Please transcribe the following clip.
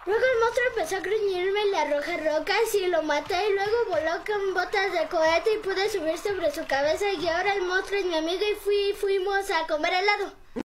Luego el monstruo empezó a gruñirme y le arrojé rocas y lo maté y luego voló con botas de cohete y pude subir sobre su cabeza y ahora el monstruo es mi amigo y fuimos a comer helado.